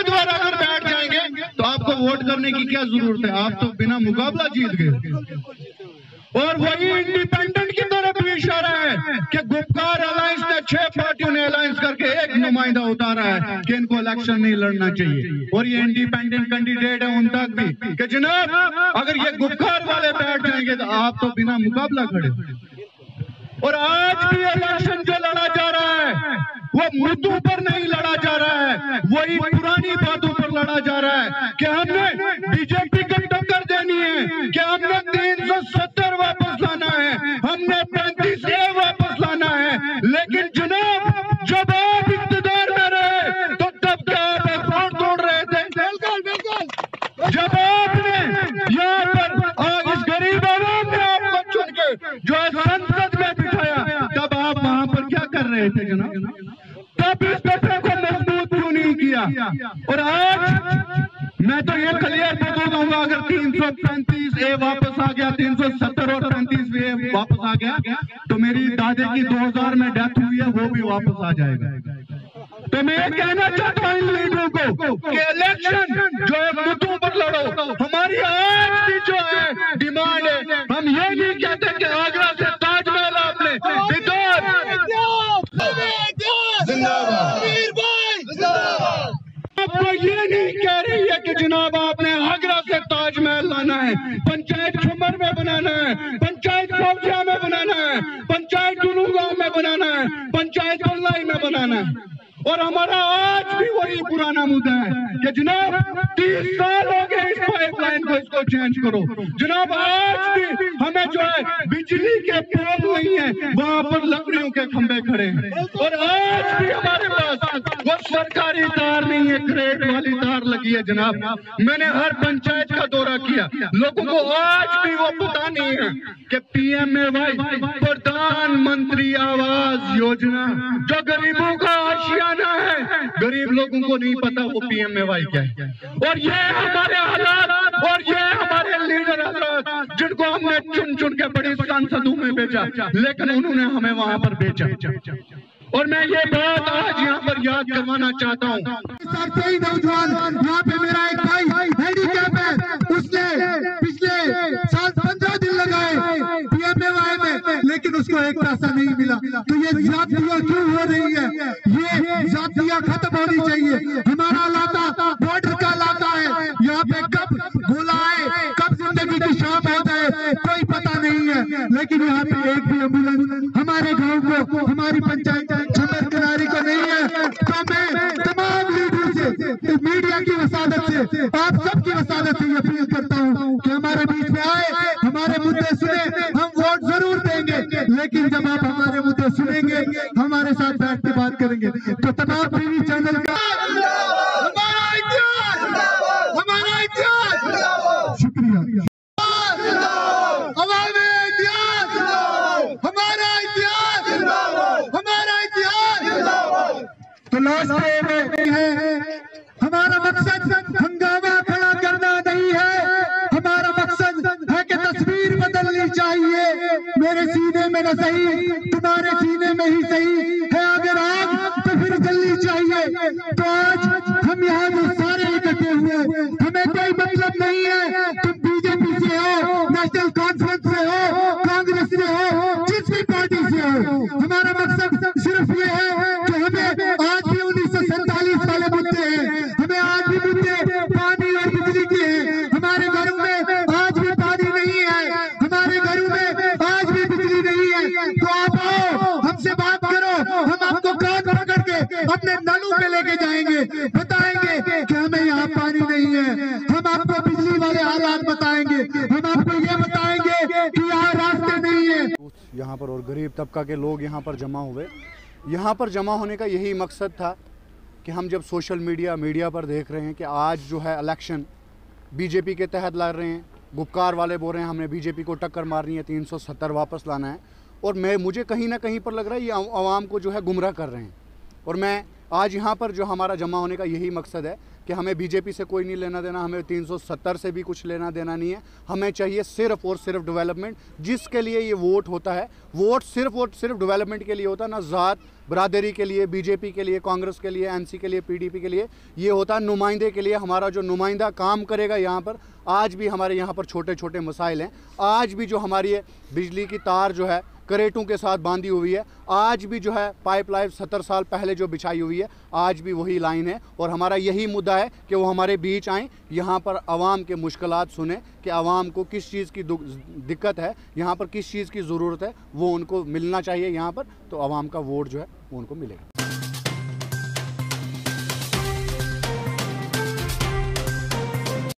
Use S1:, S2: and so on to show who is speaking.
S1: उम्मीदवार अगर बैठ जाएंगे तो आपको वोट करने की क्या जरूरत है? आप तो बिना मुकाबला जीत गए। और वही इंडिपेंडेंट की तरफ भी इशारा है कि गुपकार अलायंस ने 6 पार्टियों ने अलायंस करके एक नुमाइंदा उतारा है कि इनको इलेक्शन नहीं लड़ना चाहिए। और ये इंडिपेंडेंट कैंडिडेट है उन तक भी कि जनाब अगर ये गुपकार वाले बैठ जाएंगे तो आप तो बिना मुकाबला खड़े। और आज भी इलेक्शन जो लड़ा जा रहा है वो मुद्दों पर नहीं लड़ा जा रहा है, वही पुरानी बातों पर लड़ा जा रहा है कि हमने बीजेपी को टक्कर देनी है, कि हमने 370 वापस लाना है, हमने 35A वापस लाना है। लेकिन जनाब जब आप इख्तियार में रहे तो तब क्या आप अखबार तोड़ रहे थे? बिल्कुल। जब आपने यहाँ पर इस गरीब आवाम ने आपको चुन के जो है संसद में बिठाया, तब आप वहां पर क्या कर रहे थे जनाब? तब इस दफे को मजबूत क्यों नहीं किया? और आज मैं तो ये क्लियर बता दूंगा, अगर 335A वापस आ गया, 370 और 35A वापस आ गया तो मेरी दादी की 2000 में डेथ हुई है वो भी वापस आ जाएगा। तो मैं ये कहना चाहता हूँ इन लीडरों को कि इलेक्शन जो है मुद्दों पर लड़ो। हमारी आज की जो है डिमांड है, हम ये नहीं कहते कि आगरा से ताजमहल आपने आपको ये नहीं कह रही है कि जनाब आपने आगरा से ताजमहल लाना है, पंचायत झुमर में बनाना है, पंचायत कोठिया में बनाना है, पंचायत गुलूगांव में बनाना है, पंचायत बल्लाई में बनाना है। और हमारा आज भी वही पुराना मुद्दा है कि जनाब 30 साल हो गए इस पाइपलाइन को, इसको चेंज करो। जनाब आज भी हमें जो है बिजली के पोल नहीं है, वहां पर लकड़ियों के खंभे खड़े हैं। और आज भी हमारे पास वो सरकारी तार नहीं है, क्रेट वाली तार लगी है। जनाब मैंने हर पंचायत का दौरा किया, लोगों को आज भी वो पता नहीं है कि PMAY प्रधानमंत्री आवास योजना जो गरीबों का आशियाना है, गरीब लोगों को नहीं पता वो PMAY क्या है। और ये हमारे हालात और ये हमारे लीडर हजरात जिनको हमने चुन चुन के बड़ी सांसदों में भेजा, लेकिन उन्होंने हमें वहां पर भेजा। और मैं ये बात आज यहाँ पर याद करवाना चाहता हूँ।
S2: नौजवान यहाँ पे मेरा एक भाई हैंडीकैप है, उसने पिछले साल 15 दिन लगाए PMAY में, लेकिन उसको एक पैसा नहीं मिला। तो ये जातियाँ क्यों हो रही है? ये जातियाँ खत्म होनी चाहिए। हमारा इलाका बॉर्डर का इलाका है, यहाँ पे कब गोला आए, कब जिंदगी की शाम हो जाए कोई पता नहीं है। लेकिन यहाँ पे एक भी एम्बुलेंस हमारे गाँव को, हमारी पंचायत झुमर किनारी को नहीं है। तो मैं तमाम लीडरों से, मीडिया की वसादत से, आप सबकी वसादत से अपील करता हूँ कि हमारे बीच में आए, हमारे मुद्दे सुने, हम वोट जरूर देंगे, लेकिन जब आप हमारे मुद्दे सुनेंगे, हमारे साथ बैठ के बात करेंगे तो तमाम टीवी चैनल का हमारा इतिहास, शुक्रिया। तो लास्ट में है हमारा मकसद हंगामा खड़ा करना नहीं है, हमारा मकसद है कि तस्वीर बदलनी चाहिए। मेरे सीने में न सही, तुम्हारे सीने में ही सही है, अगर आग तो फिर जलनी चाहिए। तो आज हम यहाँ जो सारे इकट्ठे हुए, हमें कोई मतलब नहीं है तुम बीजेपी से हो, नेशनल कॉन्फ्रेंस से हो, कांग्रेस से हो, जिस भी पार्टी से हो। हमारा मकसद सिर्फ ये है कि हमें आज भी 1947 वाले मुद्दे हैं, हमें आज भी मुद्दे पानी और बिजली के हैं। हमारे घरों में आज भी पानी नहीं है, हमारे घरों में आज भी बिजली नहीं है। तो आप आओ, हमसे बात करो, हम आपको कान पकड़ के अपने नलों पे लेके जाएंगे, बताएंगे कि हमें यहाँ पानी नहीं है, हम आपको बिजली वाले हालात बताएंगे, हम आपको ये बताएंगे कि यहाँ रास्ते नहीं है।
S3: यहाँ पर और गरीब तबका के लोग यहाँ पर जमा हुए। यहाँ पर जमा होने का यही मकसद था कि हम जब सोशल मीडिया पर देख रहे हैं कि आज जो है इलेक्शन बीजेपी के तहत लड़ रहे हैं, गुपकार वाले बोल रहे हैं हमने बीजेपी को टक्कर मारनी है, 370 वापस लाना है। और मुझे कहीं ना कहीं पर लग रहा है ये आवाम को जो है गुमराह कर रहे हैं। और मैं आज यहाँ पर जो हमारा जमा होने का यही मकसद है कि हमें बीजेपी से कोई नहीं लेना देना, हमें 370 से भी कुछ लेना देना नहीं है। हमें चाहिए सिर्फ और सिर्फ डेवलपमेंट। जिसके लिए ये वोट होता है, वोट सिर्फ और सिर्फ डेवलपमेंट के लिए होता है, ना ज़ात बरादरी के लिए, बीजेपी के लिए, कांग्रेस के लिए, एनसी के लिए, पीडीपी के लिए। ये होता है नुमाइंदे के लिए। हमारा जो नुमाइंदा काम करेगा यहाँ पर, आज भी हमारे यहाँ पर छोटे छोटे मसाइल हैं। आज भी जो हमारी ये बिजली की तार जो है करेटों के साथ बांधी हुई है, आज भी जो है पाइपलाइन 70 साल पहले जो बिछाई हुई है, आज भी वही लाइन है। और हमारा यही मुद्दा है कि वो हमारे बीच आएँ, यहाँ पर आवाम के मुश्किलात सुने कि आवाम को किस चीज़ की दिक्कत है, यहाँ पर किस चीज़ की ज़रूरत है, वो उनको मिलना चाहिए यहाँ पर। तो आवाम का वोट जो है वो उनको मिलेगा।